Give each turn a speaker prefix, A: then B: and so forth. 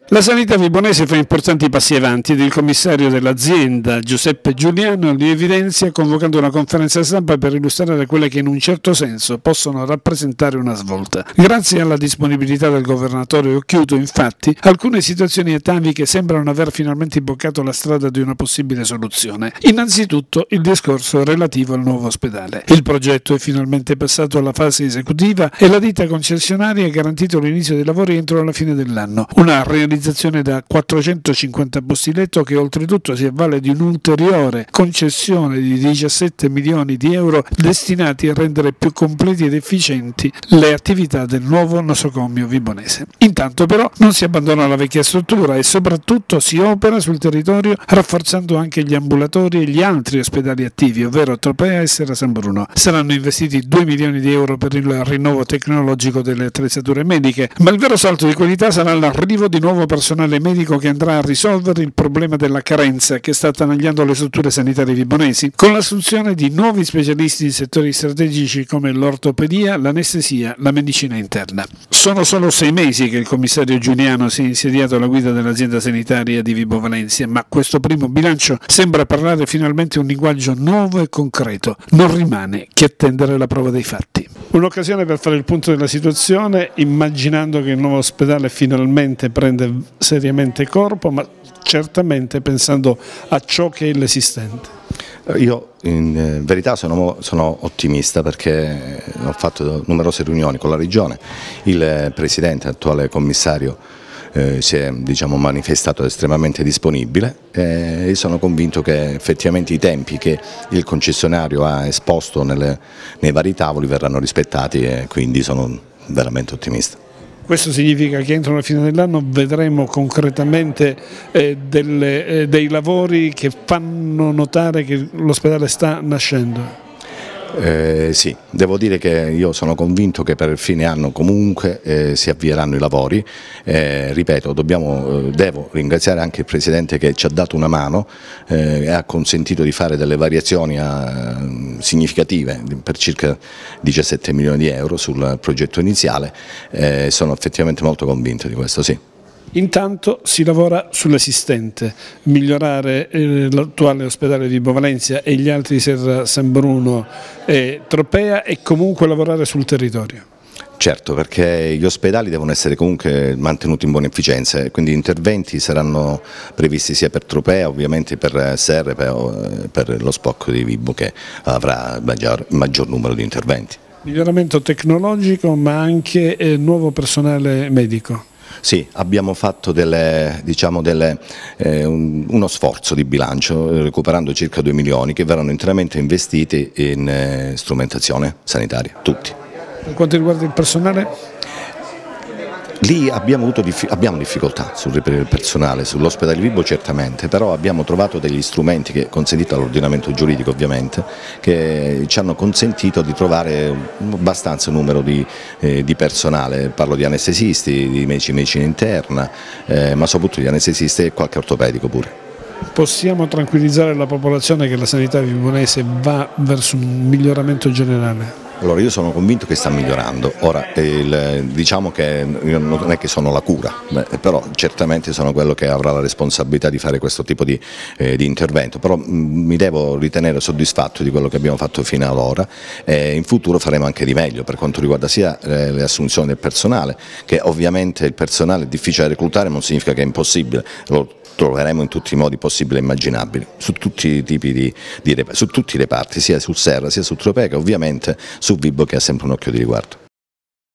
A: La sanità vibonese fa importanti passi avanti ed il commissario dell'azienda, Giuseppe Giuliano, li evidenzia convocando una conferenza stampa per illustrare quelle che in un certo senso possono rappresentare una svolta. Grazie alla disponibilità del governatore Occhiuto, infatti, alcune situazioni ataviche sembrano aver finalmente imboccato la strada di una possibile soluzione. Innanzitutto il discorso relativo al nuovo ospedale. Il progetto è finalmente passato alla fase esecutiva e la ditta concessionaria ha garantito l'inizio dei lavori entro la fine dell'anno. Una realizzazione da 450 posti letto che oltretutto si avvale di un'ulteriore concessione di 17 milioni di euro destinati a rendere più completi ed efficienti le attività del nuovo nosocomio vibonese. Intanto però non si abbandona la vecchia struttura e soprattutto si opera sul territorio rafforzando anche gli ambulatori e gli altri ospedali attivi, ovvero Tropea e Serra San Bruno. Saranno investiti 2 milioni di euro per il rinnovo tecnologico delle attrezzature mediche, ma il vero salto di qualità sarà l'arrivo di nuovo personale medico che andrà a risolvere il problema della carenza che sta attanagliando le strutture sanitarie vibonesi, con l'assunzione di nuovi specialisti in settori strategici come l'ortopedia, l'anestesia, la medicina interna. Sono solo 6 mesi che il commissario Giuliano si è insediato alla guida dell'azienda sanitaria di Vibo Valentia, ma questo primo bilancio sembra parlare finalmente un linguaggio nuovo e concreto. Non rimane che attendere la prova dei fatti. Un'occasione per fare il punto della situazione, immaginando che il nuovo ospedale finalmente prende seriamente corpo, ma certamente pensando a ciò che è l'esistente.
B: Io in verità sono ottimista perché ho fatto numerose riunioni con la Regione, il Presidente, attuale commissario, si è manifestato estremamente disponibile e sono convinto che effettivamente i tempi che il concessionario ha esposto nei vari tavoli verranno rispettati e quindi sono veramente ottimista.
A: Questo significa che entro la fine dell'anno vedremo concretamente dei lavori che fanno notare che l'ospedale sta nascendo?
B: Sì, devo dire che io sono convinto che per il fine anno comunque si avvieranno i lavori. Ripeto, devo ringraziare anche il Presidente che ci ha dato una mano e ha consentito di fare delle variazioni significative per circa 17 milioni di euro sul progetto iniziale. Sono effettivamente molto convinto di questo, sì.
A: Intanto si lavora sull'esistente, migliorare l'attuale ospedale di Vibo Valentia e gli altri di Serra San Bruno e Tropea e comunque lavorare sul territorio.
B: Certo, perché gli ospedali devono essere comunque mantenuti in buona efficienza, quindi interventi saranno previsti sia per Tropea, ovviamente per Serra e per lo SPOC di Vibo che avrà maggior numero di interventi.
A: Miglioramento tecnologico ma anche nuovo personale medico.
B: Sì, abbiamo fatto uno sforzo di bilancio recuperando circa 2 milioni che verranno interamente investiti in strumentazione sanitaria, tutti.
A: Per quanto riguarda il personale?
B: Lì abbiamo difficoltà sul reperire il personale, sull'ospedale Vibo certamente, però abbiamo trovato degli strumenti che, consentito dall'ordinamento giuridico ovviamente, che ci hanno consentito di trovare un abbastanza numero di personale, parlo di anestesisti, di medici di medicina interna, ma soprattutto di anestesisti e qualche ortopedico pure.
A: Possiamo tranquillizzare la popolazione che la sanità vibonese va verso un miglioramento generale?
B: Allora io sono convinto che sta migliorando, ora diciamo che io non è che sono la cura, però certamente sono quello che avrà la responsabilità di fare questo tipo di intervento, però mi devo ritenere soddisfatto di quello che abbiamo fatto fino ad ora e in futuro faremo anche di meglio per quanto riguarda sia le assunzioni del personale, che ovviamente il personale è difficile da reclutare, ma non significa che è impossibile, lo troveremo in tutti i modi possibili e immaginabili, su tutti i tipi su tutti i reparti, sia sul Serra sia sul Tropea che ovviamente su Vibo che ha sempre un occhio di riguardo.